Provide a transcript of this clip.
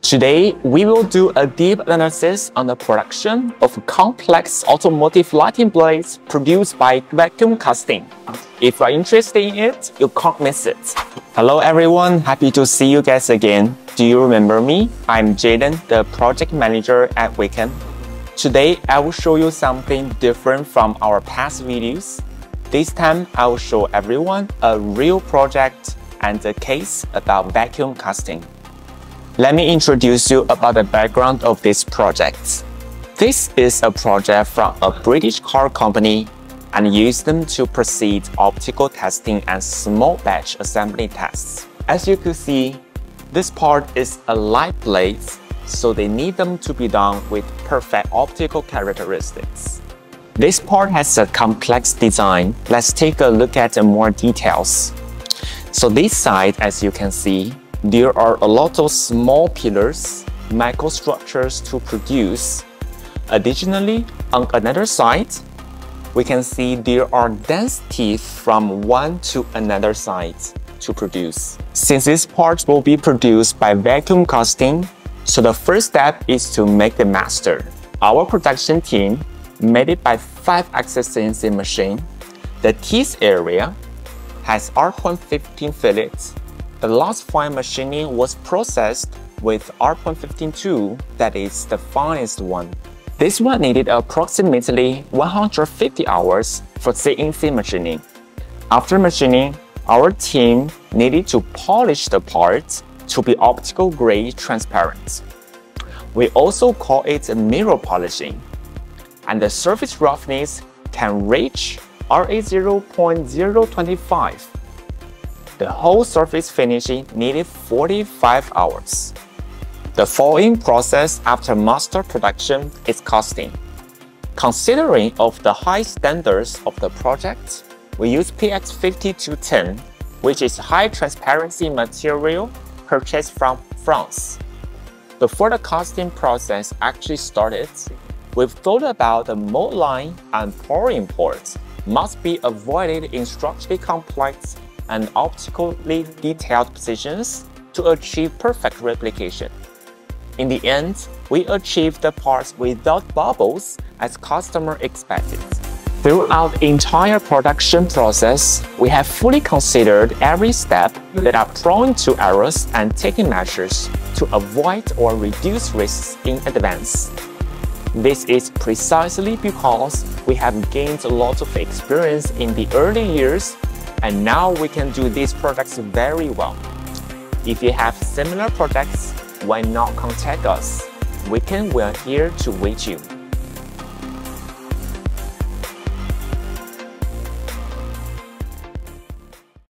Today, we will do a deep analysis on the production of complex automotive lighting blades produced by vacuum casting. If you are interested in it, you can't miss it. Hello everyone, happy to see you guys again. Do you remember me? I'm Jayden, the project manager at WayKen. Today, I will show you something different from our past videos. This time, I will show everyone a real project and a case about vacuum casting. Let me introduce you about the background of this project. This is a project from a British car company and used them to proceed optical testing and small batch assembly tests. As you could see, this part is a light blade, so they need them to be done with perfect optical characteristics. This part has a complex design. Let's take a look at more details. So this side, as you can see, there are a lot of small pillars, microstructures to produce. Additionally, on another side, we can see there are dense teeth from one to another side to produce. Since this part will be produced by vacuum casting, so the first step is to make the master. Our production team made it by 5-axis CNC machine. The teeth area has R.15 fillets. The last fine machining was processed with R.15 tool, that is the finest one. This one needed approximately 150 hours for CNC machining. After machining, our team needed to polish the part to be optical grade transparent. We also call it mirror polishing, and the surface roughness can reach RA 0.025. The whole surface finishing needed 45 hours. The following process after master production is casting. Considering of the high standards of the project, we use PX5210, which is high transparency material purchased from France. Before the casting process actually started, we've thought about the mold line and pouring ports must be avoided in structurally complex and optically detailed positions to achieve perfect replication. In the end, we achieved the parts without bubbles as customer expected. Throughout the entire production process, we have fully considered every step that are prone to errors and taken measures to avoid or reduce risks in advance. This is precisely because we have gained a lot of experience in the early years, and now we can do these projects very well. If you have similar projects, why not contact us? WayKen, we're here to wait you.